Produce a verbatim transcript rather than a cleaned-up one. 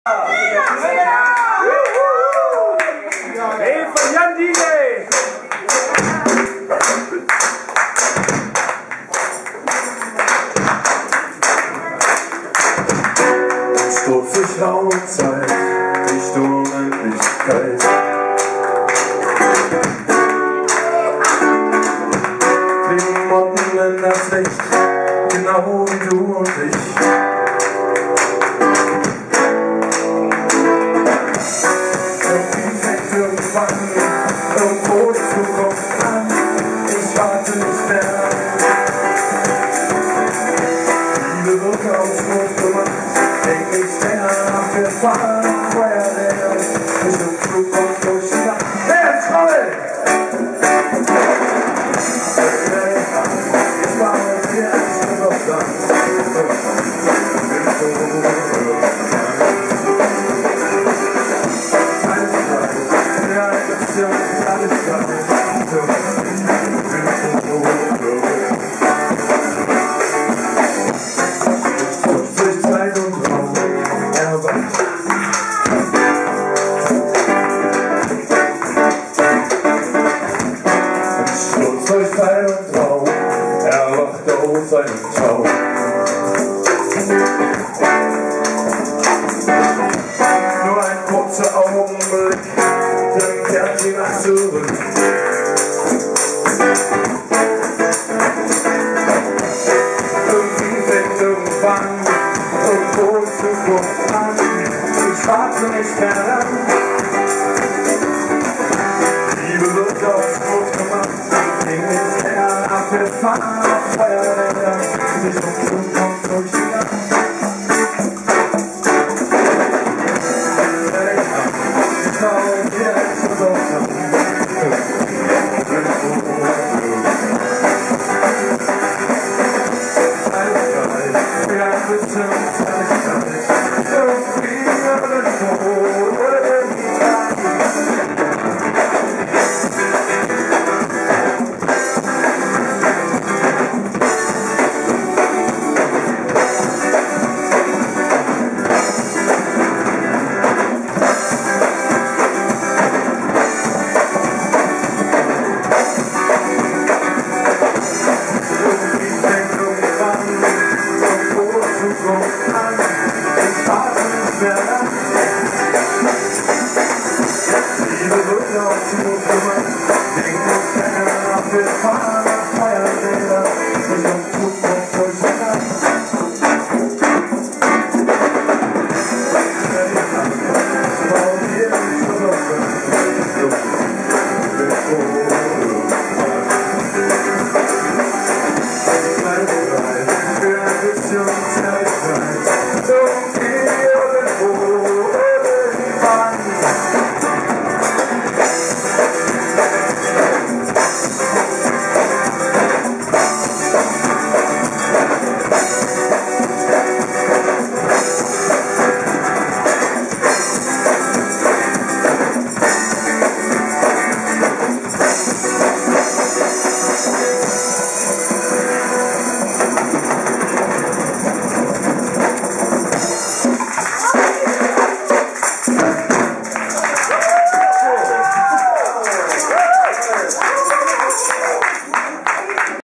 Hey, von Jan D J! Stoß sich Raumzeit, Richtung Endlichkeit. Wir motten in das Licht, genau wie du und ich. Irgendwie fängt irgendwann irgendwo die Zukunft an. Ich warte nicht mehr. Liebe wird ausruf gemacht. Denk nicht länger nach, wir fahren Feuerwehr Richtung Flug und durch die Nacht. Wer ist voll? Ich war mit dir erst überflammt. Ja, das ist ja alles klar. Durch Zeit und Raum erwacht. Sturz durch Zeit und Raum erwacht aus seinem Traum. Nur ein kurzer Augenblick, dann kehrt sie nach zurück. Irgendwie fängt irgendwann irgendwo in Zukunft an. Ich warte nicht mehr lang. Liebe wird aus Not gemacht, ging nicht länger ab, wir fahren